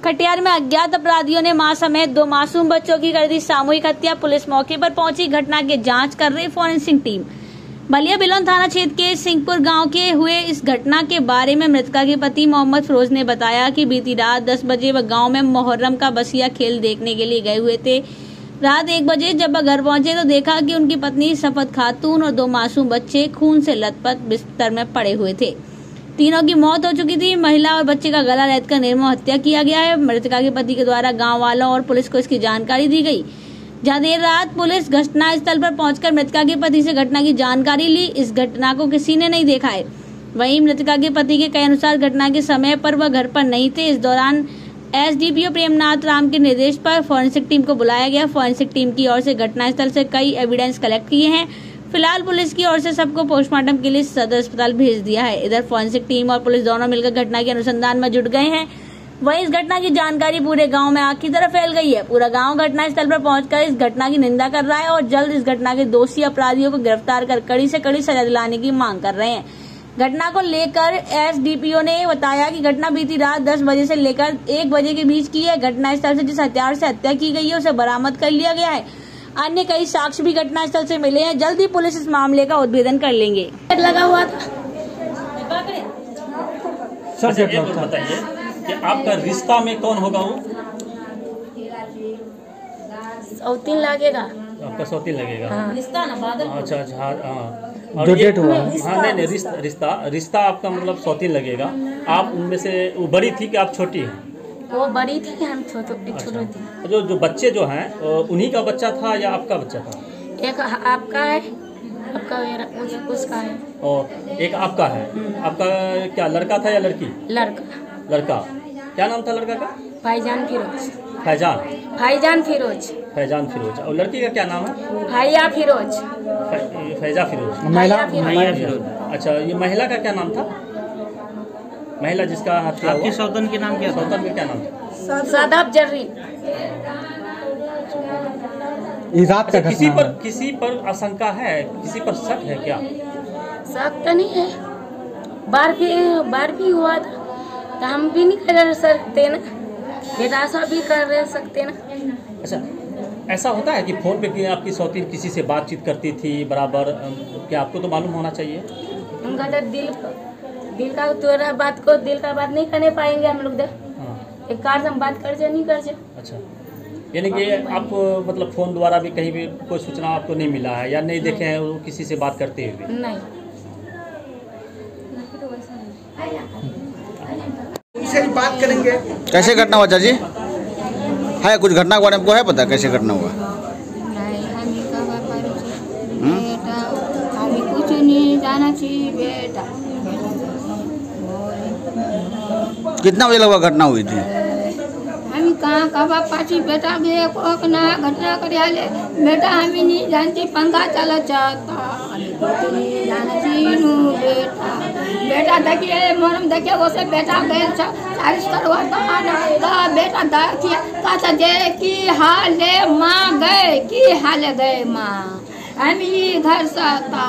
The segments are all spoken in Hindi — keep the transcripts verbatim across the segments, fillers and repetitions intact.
कटिहार में अज्ञात अपराधियों ने मां समेत दो मासूम बच्चों की कर दी सामूहिक हत्या। पुलिस मौके पर पहुंची, घटना की जांच कर रही फॉरेंसिक टीम। बलिया बिलोन थाना क्षेत्र के सिंहपुर गांव के हुए इस घटना के बारे में मृतका के पति मोहम्मद फिरोज ने बताया कि बीती रात दस बजे वह गांव में मुहर्रम का बसिया खेल देखने के लिए गए हुए थे। रात एक बजे जब वह घर पहुंचे तो देखा कि उनकी पत्नी सफत खातून और दो मासूम बच्चे खून से लथपथ बिस्तर में पड़े हुए थे। तीनों की मौत हो चुकी थी। महिला और बच्चे का गला रेतकर निर्मम हत्या किया गया है। मृतका के पति के द्वारा गांव वालों और पुलिस को इसकी जानकारी दी गई, जहां देर रात पुलिस घटना स्थल पर पहुंचकर मृतका के पति से घटना की जानकारी ली। इस घटना को किसी ने नहीं देखा है। वहीं मृतका के पति के कहे अनुसार घटना के समय पर वह घर पर नहीं थे। इस दौरान एसडीपीओ प्रेमनाथ राम के निर्देश पर फॉरेंसिक टीम को बुलाया गया। फॉरेंसिक टीम की ओर से घटनास्थल से कई एविडेंस कलेक्ट किए हैं। फिलहाल पुलिस की ओर से सबको पोस्टमार्टम के लिए सदर अस्पताल भेज दिया है। इधर फॉरेंसिक टीम और पुलिस दोनों मिलकर घटना के अनुसंधान में जुट गए हैं। वहीं इस घटना की जानकारी पूरे गांव में आग की तरह फैल गई है। पूरा गांव घटनास्थल पर पहुंचकर इस घटना की निंदा कर रहा है और जल्द इस घटना के दोषी अपराधियों को गिरफ्तार कर कड़ी से कड़ी सजा दिलाने की मांग कर रहे हैं। घटना को लेकर एसडीपीओ ने बताया कि घटना बीती रात दस बजे से लेकर एक बजे के बीच की है। घटनास्थल से जिस हथियार से हत्या की गई है उसे बरामद कर लिया गया है। अन्य कई साक्ष्य भी घटनास्थल से मिले हैं। जल्द ही पुलिस इस मामले का उद्भेदन कर लेंगे। लगा हुआ था सर, ये बताइए कि आपका रिश्ता में कौन होगा? वो सौतीन लगेगा। आपका सौतीन लगेगा। हाँ। रिश्ता ना बादल। अच्छा अच्छा हाँ। और ये हुआ हाँ नहीं नहीं रिश्ता रिश्ता रिश्ता आपका मतलब सौतीन लगेगा। आप उनमें से वो बड़ी थी कि आप छोटी हैं? वो बड़ी थी, हम छोटे छोटे थे। जो जो बच्चे जो हैं उन्हीं का बच्चा था या आपका बच्चा था? एक आपका है, आपका उस, उसका है और एक आपका है। आपका क्या लड़का था या लड़की? लड़का। लड़का क्या नाम था लड़का का? फैजान फिरोज। फैजान फैजान फिरोज। फैजान फिरोज। और लड़की का क्या नाम है? फैया फिरोज। फैजा फिरोज। महिला फिरोज। अच्छा, ये महिला का क्या नाम था? महिला जिसका हत्या आपकी सौतन के नाम क्या था? सौतन का क्या नाम था? सादाब जर्री। रात का किसी पर किसी पर आशंका है, किसी पर शक है क्या? शक तो नहीं है। बार भी बार भी हुआ था तो हम भी नहीं कर सकते ना, बेटा सा भी कर सकते ना। अच्छा, ऐसा होता है कि फोन पे कि आपकी सौतीन किसी से बातचीत करती थी बराबर, क्या आपको तो मालूम होना चाहिए? उनका तो दिल दिल का तोरा बात को दिल का बात नहीं करने पाएंगे हम लोग। हाँ। एक कार से हम बात कर जाए नहीं कर जाए। अच्छा, यानी कि आप मतलब फोन द्वारा भी कहीं भी कोई सूचना आपको नहीं मिला है या नहीं देखे हैं वो किसी से बात करते हुए? नहीं। से ही बात करेंगे। कैसे घटना हुआ चाची? है कुछ घटना के बारे में को है पता कैसे घटना हुआ? नहीं, हमें कहाँ पर बेटा, हमें कुछ नहीं जाना चाहिए बेटा। कितना बजे लगभग घटना हुई थी? हम कहाँ कहाँ पाची बेटा भी को ना घटना कर आले बेटा हमें नहीं जानती पंखा चला चाहता नहीं जाना चाहिए बेटा। बेटा देखिए मोरम देखिए वो से बेटा गए चालीस करवा था बेटा देखिए कहता जे की हाल माँ गए की हाल गए माँ हम ही घर से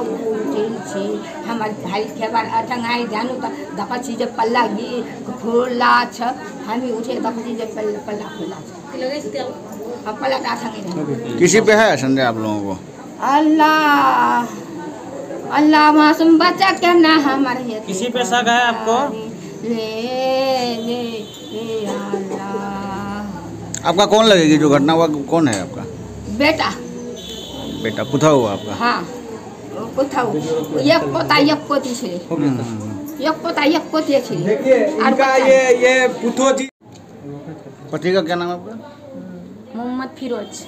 हमारे भाई के बार अटंगाई जानू तो दफा चीज पल्ला गी खुला छ हम ही उठे दफा चीज पल्ला पल्ला खुला पल्ला का अटंगाई। किसी पे है संदेह आप लोगों को? अल्लाह अल्लाह मासूम बच्चा क्या ना हमारे है। किसी पे शक है आपको? ले ले ले अल्लाह। आपका कौन लगेगी जो घटना हुआ? कौन है आपका? बेटा। बेटा पुथा हुआ आपका? हाँ पुथा हुआ। एक पोता एक पोती छे। एक पोता एक पोती छे। देखिए इनका ये ये पुथो जी। पति का क्या नाम है आपका? मोहम्मद फिरोज।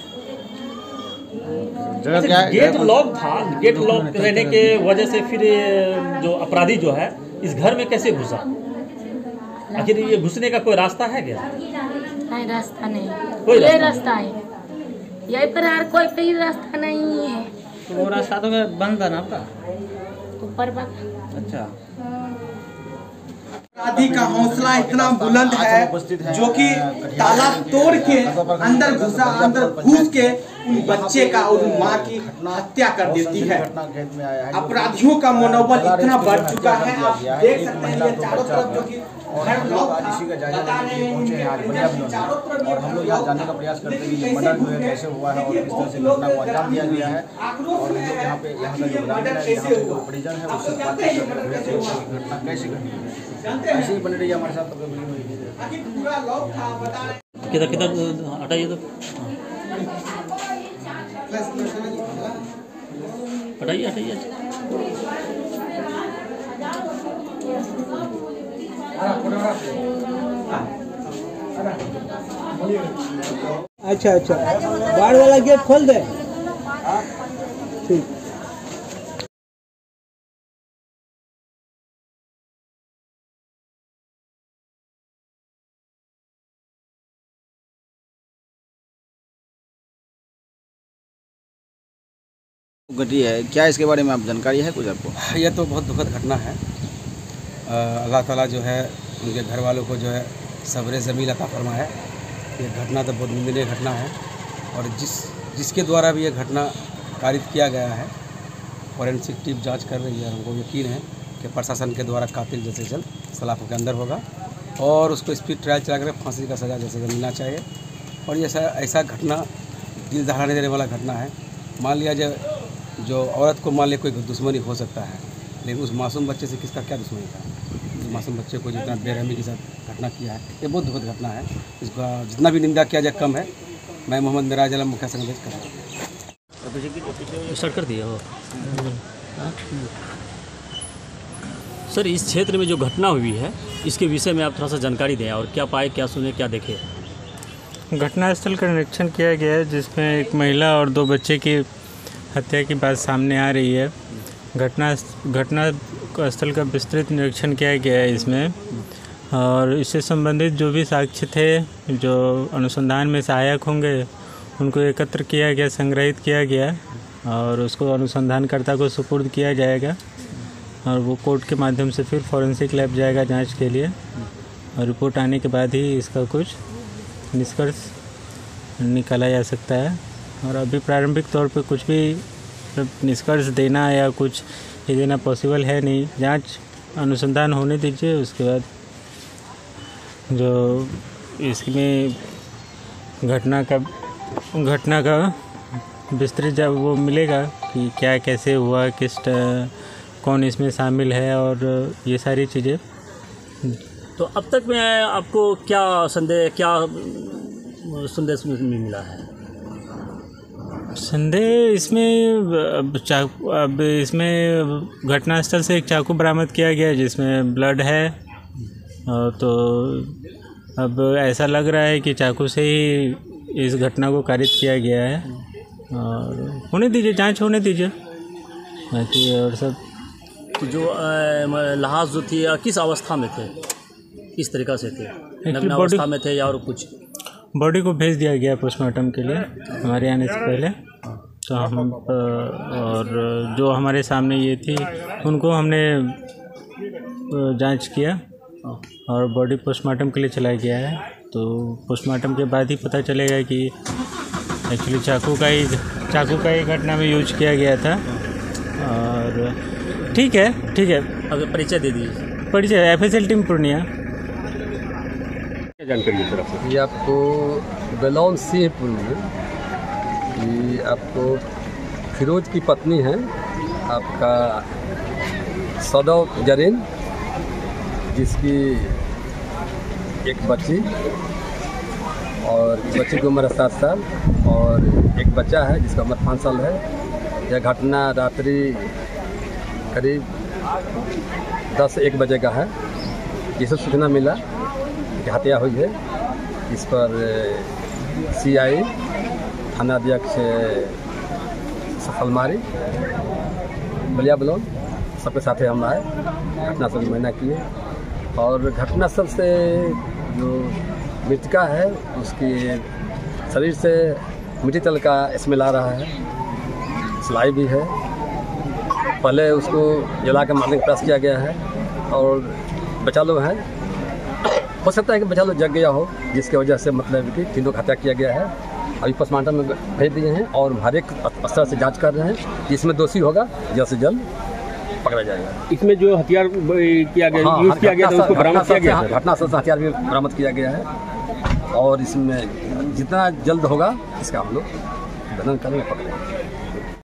जगह क्या है? गेट लॉक था। गेट लॉक रहने के वजह से फिर जो अपराधी जो है इस घर में कैसे घुसा? आखिर ये घुसने का कोई रास्ता है क्या? नहीं, रास्ता नहीं। कोई ये रास्ता है यही पर, और कोई भी रास्ता नहीं है। तो वो रास्ता तो बंद था ना आपका? ऊपर पर। अच्छा, अपराधी का हौसला इतना बुलंद है जो कि ताला तोड़ के अंदर घुसा, अंदर घुस के उन बच्चे का और उन माँ की हत्या कर देती है। अपराधियों का मनोबल इतना बढ़ चुका है, आप देख सकते हैं ये चारों तरफ जो कि और हम लोग आज इसी का जायजा लेने के लिए पहुंचे हैं आज बलिया बिलोन, और हम लोग यहाँ जानने का प्रयास करते हैं कि ये मर्डर जो है कैसे हुआ है और किस तरह से घटना को अंजाम दिया गया है। और हम लोग यहाँ पे यहाँ का जो ग्रामीण है, यहाँ के जो परिजन है, उससे बातचीत करते हैं घटना कैसे घटी। ऐसे ही बनी रही हमारे साथ तो बनी हुई है। किधर किधर हटाइए तो हटाइए हटाइए। अच्छा अच्छा, बाढ़ वाला गेट खोल दे। ठीक। घटी है क्या, इसके बारे में आप जानकारी है कुछ आपको? यह तो बहुत दुखद घटना है। अल्लाह ताला जो है उनके घर वालों को जो है सब्र ज़मील अता फरमाए। ये घटना तो बहुत निंदनीय घटना है, और जिस जिसके द्वारा भी ये घटना कारित किया गया है, फॉरेंसिक टीम जांच कर रही है। हमको यकीन है कि प्रशासन के द्वारा कातिल जैसे जल्द सलाखों के अंदर होगा और उसको स्पीड ट्रायल चला कर फांसी का सज़ा जैसे मिलना चाहिए। और ये ऐसा ऐसा घटना दिल दहलाने देने वाला घटना है। मान लिया जाए जो औरत को मान लिया कोई दुश्मनी हो सकता है, लेकिन उस मासूम बच्चे से किसका क्या दुश्मनी था? उस मासूम बच्चे को जितना बेरहमी के साथ घटना किया है, ये बहुत दुखद घटना है। इसका जितना भी निंदा किया जाए कम है। मैं मोहम्मद मिराज आलम मुखिया संदेश कर रहा हूँ। स्टार्ट कर दिया हो सर। इस क्षेत्र में जो घटना हुई है इसके विषय में आप थोड़ा सा जानकारी दें, और क्या पाए, क्या सुने, क्या देखे? घटनास्थल का निरीक्षण किया गया है, जिसमें एक महिला और दो बच्चे की हत्या की बात सामने आ रही है। घटना घटना स्थल का विस्तृत निरीक्षण किया गया है इसमें, और इससे संबंधित जो भी साक्ष्य थे जो अनुसंधान में सहायक होंगे उनको एकत्र किया गया, संग्रहित किया गया, और उसको अनुसंधानकर्ता को सुपुर्द किया जाएगा, और वो कोर्ट के माध्यम से फिर फॉरेंसिक लैब जाएगा जांच के लिए, और रिपोर्ट आने के बाद ही इसका कुछ निष्कर्ष निकाला जा सकता है। और अभी प्रारंभिक तौर पे कुछ भी निष्कर्ष देना या कुछ ये देना पॉसिबल है नहीं। जांच अनुसंधान होने दीजिए, उसके बाद जो इसमें घटना का घटना का विस्तृत जब वो मिलेगा कि क्या कैसे हुआ, किस कौन इसमें शामिल है, और ये सारी चीज़ें। तो अब तक में आपको क्या संदेह क्या संदेश मिला है? संदेह इसमें अब चाकू अब इसमें घटनास्थल से एक चाकू बरामद किया गया है जिसमें ब्लड है, तो अब ऐसा लग रहा है कि चाकू से ही इस घटना को कारित किया गया है। और होने दीजिए, जांच होने दीजिए बाकी। और सब तो जो लाश जो थी किस अवस्था में थे, किस तरीक़ा से थे? नग्न अवस्था में थे या और कुछ? बॉडी को भेज दिया गया पोस्टमार्टम के लिए हमारे आने से पहले। तो हम और जो हमारे सामने ये थी उनको हमने जांच किया और बॉडी पोस्टमार्टम के लिए चलाया गया है। तो पोस्टमार्टम के बाद ही पता चलेगा कि एक्चुअली चाकू का ही चाकू का ही घटना में यूज किया गया था। और ठीक है ठीक है अगर परिचय दे दीजिए। परिचय F S L team Purnia. जानकारी तरफ ये आपको बेलौन सिंहपुर में ये आपको फिरोज की पत्नी है आपका सदौ जरीन, जिसकी एक बच्ची और बच्ची की उम्र सात साल और एक बच्चा है जिसका उम्र पाँच साल है। यह घटना रात्रि करीब दस एक बजे का है। जिसे सूचना मिला कि हत्या हुई है, इस पर सीआई थानाध्यक्ष सफलमारी बलिया बिलोन सबके साथ हम आए, घटनास्थल की मुआयना किए और घटनास्थल से जो मृतका है उसकी शरीर से मिट्टी तेल का स्मेल आ रहा है, सिलाई भी है। पहले उसको जला कर मारने का प्रयास किया गया है और बचा लोग हैं, हो सकता है कि बचा लोग जग गया हो जिसकी वजह से मतलब कि तीनों को हत्या किया गया है। अभी पोस्टमार्टम में भेज दिए हैं और हर एक स्तर से जांच कर रहे हैं। जिसमें दोषी होगा जल्द से जल्द पकड़ा जाएगा। इसमें जो हथियार किया गया हाँ, यूज किया गया था उसको बरामद किया गया है। घटना स्थल से हथियार भी बरामद किया गया है और इसमें जितना जल्द होगा इसका हम लोग बंधन करेंगे, पकड़ेंगे।